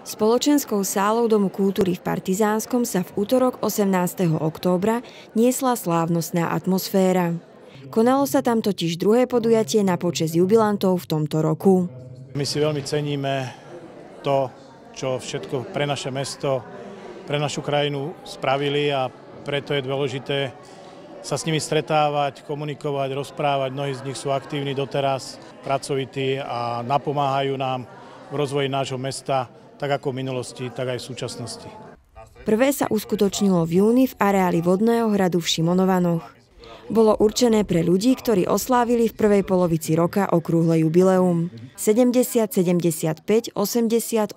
Spoločenskou sálou Domu kultúry v Partizánskom sa v utorok 18. októbra niesla slávnostná atmosféra. Konalo sa tam totiž druhé podujatie na počesť jubilantov v tomto roku. My si veľmi ceníme to, čo všetko pre naše mesto, pre našu krajinu spravili a preto je dôležité sa s nimi stretávať, komunikovať, rozprávať. Mnohí z nich sú aktívni doteraz, pracovití a napomáhajú nám v rozvoji nášho mesta, tak ako v minulosti, tak aj v súčasnosti. Prvé sa uskutočnilo v júni v areáli Vodného hradu v Šimonovanoch. Bolo určené pre ľudí, ktorí oslávili v prvej polovici roka okrúhle jubileum. 70, 75, 80, 85, 90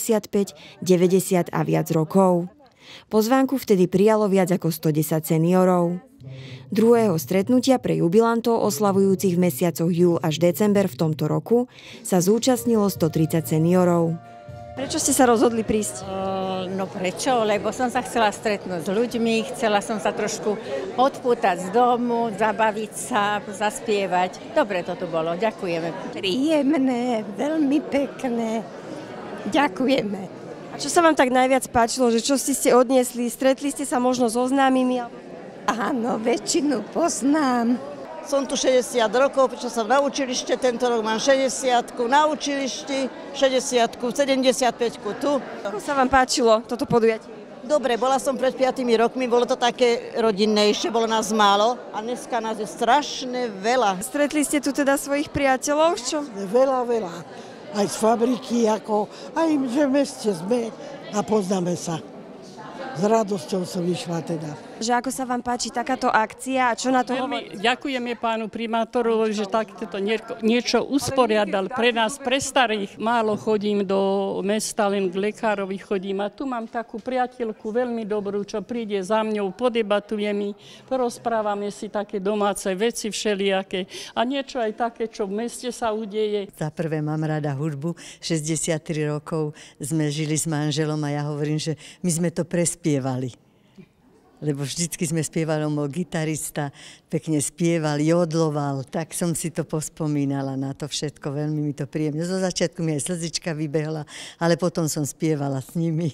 a viac rokov. Pozvánku vtedy prijalo viac ako 110 seniorov. Druhého stretnutia pre jubilantov oslavujúcich v mesiacoch júl až december v tomto roku sa zúčastnilo 130 seniorov. Prečo ste sa rozhodli prísť? No prečo? Lebo som sa chcela stretnúť s ľuďmi, chcela som sa trošku odpútať z domu, zabaviť sa, zaspievať. Dobre to tu bolo, ďakujeme. Príjemné, veľmi pekné. Ďakujeme. A čo sa vám tak najviac páčilo, že čo ste odniesli? Stretli ste sa možno so známymi? Áno, väčšinu poznám. Som tu 60 rokov, prečo som na učilište, tento rok mám 60-ku, na učilišti 60-ku, 75-ku tu. Ako sa vám páčilo toto podujatie? Dobre, bola som pred 5 rokmi, bolo to také rodinnejšie, bolo nás málo a dneska nás je strašne veľa. Stretli ste tu teda svojich priateľov, čo? Veľa. Aj z fabriky, aj že v meste sme a poznáme sa. S radosťou som išla teda. Že ako sa vám páči takáto akcia a čo na to hovorí? Ďakujeme pánu primátorovi, že takéto niečo usporiadal pre nás, pre starých. Málo chodím do mesta, len k lekárovi chodím. A tu mám takú priateľku veľmi dobrú, čo príde za mňou, podebatuje mi, porozprávame si také domáce veci všelijaké. A niečo aj také, čo v meste sa udeje. Za prvé mám rada hudbu. 63 rokov sme žili s manželom a ja hovorím, že my sme to prespievali. Lebo vždycky sme spievali, on bol gitarista, pekne spieval, jodloval, tak som si to pospomínala na to všetko, veľmi mi to príjemne. Zo začiatku mi aj slzička vybehla, ale potom som spievala s nimi.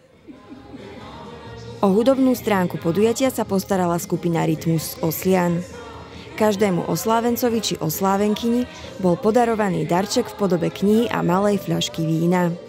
O hudobnú stránku podujatia sa postarala skupina Rytmus z Oslian. Každému oslávencovi či oslávenkyni bol podarovaný darček v podobe knihy a malej fľašky vína.